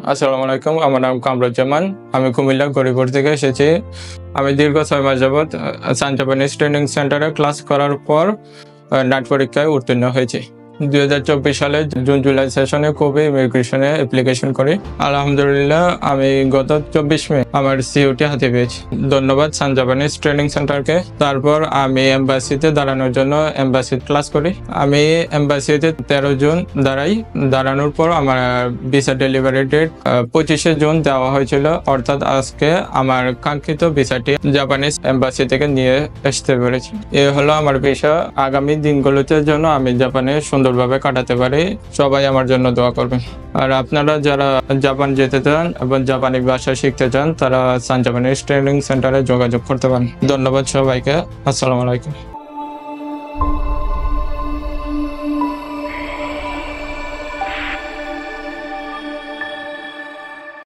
আসসালামু আলাইকুম। আমার নাম কামরুজ্জামান। আমি কুমিল্লা গরিপুর থেকে এসেছি। আমি দীর্ঘ ৬ মাস যাবৎ সান জাপানিজ ট্রেনিং সেন্টারে ক্লাস করার পর নাট পরীক্ষায় উত্তীর্ণ হয়েছি। ২০২৪ সালে জুন-জুলাই সেশনে কোবে ইমিগ্রেশনে অ্যাপ্লিকেশন করি। আলহামদুলিল্লাহ আমি গত ২৪ মে আমার সিইউটি হাতে পেয়েছি। ধন্যবাদ সান জাপানিজ ট্রেনিং সেন্টারকে। তারপর আমি এম্বাসিতে দাঁড়ানোর জন্য এম্বাসিতে ক্লাস করি। আমি এম্বাসিতে ১৩ জুন দাঁড়াই। দাঁড়ানোর পর আমার ভিসা ডেলিভারি ডেট ২৫শে জুন দেওয়া হয়েছিল, অর্থাৎ আজকে আমার কাঙ্ক্ষিত ভিসাটি জাপানিজ এম্বাসি থেকে নিয়ে আসতে পেরেছি। এ হলো আমার ভিসা। আগামী দিনগুলোতে জন্য আমি জাপানে সুন্দরভাবে কাটাতে পারি। সবাই আমার জন্য দোয়া করবেন। আর আপনারা যারা জাপান যেতে চান এবং জাপানি ভাষা শিখতে চান তারা সান জাপানিজ ট্রেনিং সেন্টারে যোগাযোগ করতে পারেন। ধন্যবাদ সবাইকে। আসসালামু আলাইকুম।